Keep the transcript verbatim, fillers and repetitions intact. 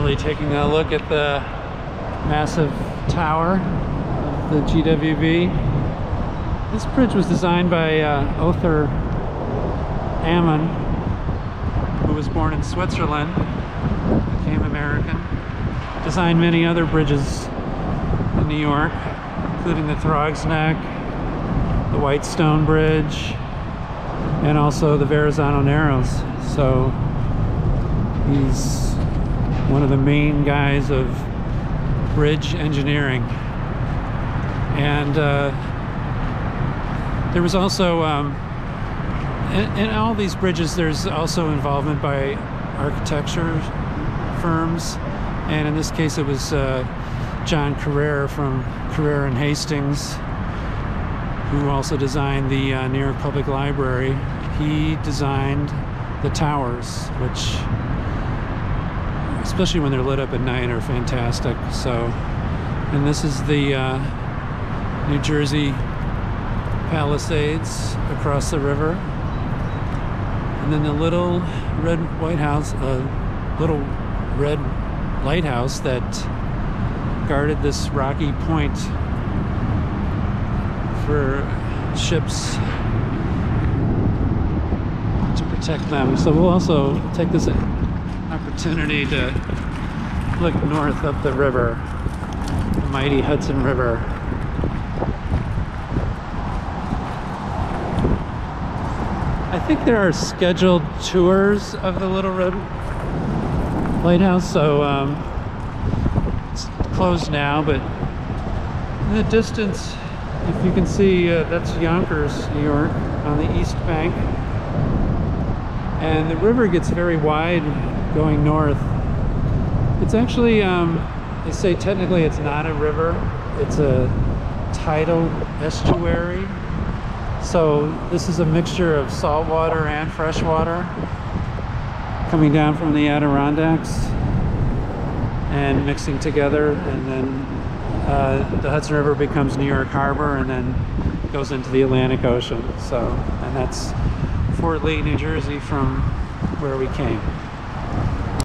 casually taking a look at the massive tower of the G W B. This bridge was designed by uh, Othar Ammon, who was born in Switzerland, became American, designed many other bridges in New York, including the Throgs Neck, the Whitestone Bridge, and also the Verrazano Narrows. So he's one of the main guys of bridge engineering. And uh, there was also, um, in, in all these bridges, there's also involvement by architecture firms. And in this case, it was uh, John Carrere from Carrere and Hastings, who also designed the uh, New York Public Library. He designed the towers, which, especially when they're lit up at night, are fantastic. So, and this is the uh, New Jersey Palisades across the river. And then the little red White House, uh, little red lighthouse that guarded this rocky point for ships to protect them. So we'll also take this opportunity to look north up the river, the mighty Hudson River. I think there are scheduled tours of the Little Red Lighthouse, so um, it's closed now, but in the distance, if you can see, uh, that's Yonkers, New York, on the east bank. And the river gets very wide going north. It's actually, um, they say technically it's not a river, it's a tidal estuary. So this is a mixture of salt water and fresh water coming down from the Adirondacks and mixing together, and then uh, the Hudson River becomes New York Harbor and then goes into the Atlantic Ocean. So, and that's Fort Lee, New Jersey, from where we came.